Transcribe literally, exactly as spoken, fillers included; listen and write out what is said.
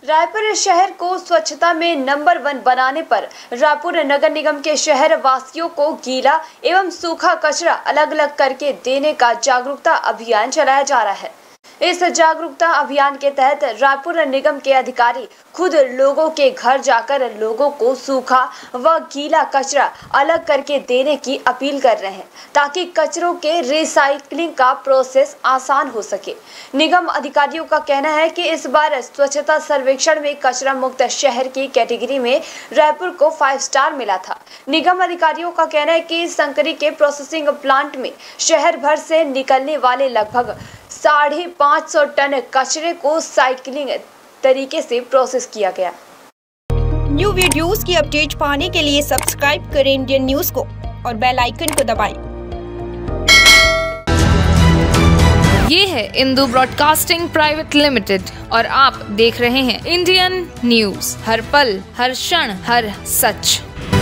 रायपुर शहर को स्वच्छता में नंबर वन बनाने पर रायपुर नगर निगम के शहर वासियों को गीला एवं सूखा कचरा अलग अलग करके देने का जागरूकता अभियान चलाया जा रहा है। इस जागरूकता अभियान के तहत रायपुर निगम के अधिकारी खुद लोगों के घर जाकर लोगों को सूखा व गीला कचरा अलग करके देने की अपील कर रहे हैं, ताकि कचरों के रिसाइकलिंग का प्रोसेस आसान हो सके। निगम अधिकारियों का कहना है कि इस बार स्वच्छता सर्वेक्षण में कचरा मुक्त शहर की कैटेगरी में रायपुर को फाइव स्टार मिला था। निगम अधिकारियों का कहना है कि संकरी के प्रोसेसिंग प्लांट में शहर भर से निकलने वाले लगभग साढ़े पाँच सौ टन कचरे को साइकिलिंग तरीके से प्रोसेस किया गया। न्यू वीडियोस की अपडेट पाने के लिए सब्सक्राइब करें इंडियन न्यूज को और बेल आइकन को दबाएं। ये है इंदू ब्रॉडकास्टिंग प्राइवेट लिमिटेड और आप देख रहे हैं इंडियन न्यूज, हर पल हर क्षण हर सच।